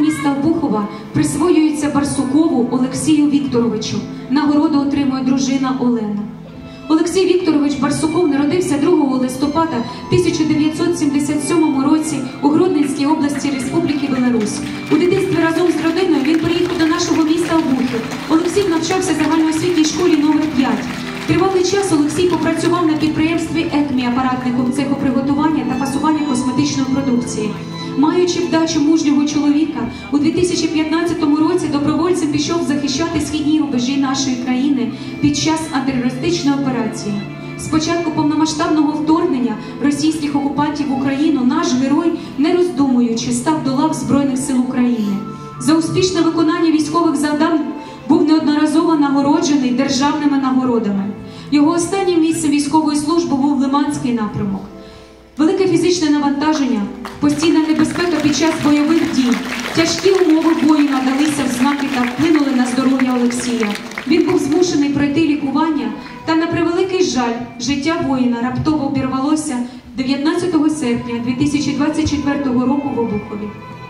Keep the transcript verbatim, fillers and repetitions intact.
міста Обухова присвоюється Барсукову Олексію Вікторовичу. Нагороду отримує дружина Олена. Олексій Вікторович Барсуков народився другого листопада тисяча дев'ятсот сімдесят сьомого році у Гродненській області Республіки Білорусь. У дитинстві разом з родиною він приїхав до нашого міста Обухів. Олексій навчався в загальноосвітній школі номер п'ять. Тривалий час Олексій попрацював на підприємстві «Екмі» апаратником цеху приготування та фасування косметичної продукції. Маючи вдачу мужнього чоловіка, у дві тисячі п'ятнадцятому році добровольцем пішов захищати східні рубежі нашої країни під час антитерористичної операції. З початку повномасштабного вторгнення російських окупантів в Україну наш герой, не роздумуючи, став до лав Збройних сил України. За успішне виконання військових завдань був неодноразово нагороджений державними нагородами. Його останнім місцем військової служби був Лиманський напрямок. Велике фізичне навантаження, постійна небезпека під час бойових дій, тяжкі умови бою надалися в знаки та вплинули на здоров'я Олексія. Він був змушений пройти лікування, та на превеликий жаль, життя воїна раптово обірвалося дев'ятнадцятого серпня дві тисячі двадцять четвертого року в Обухові.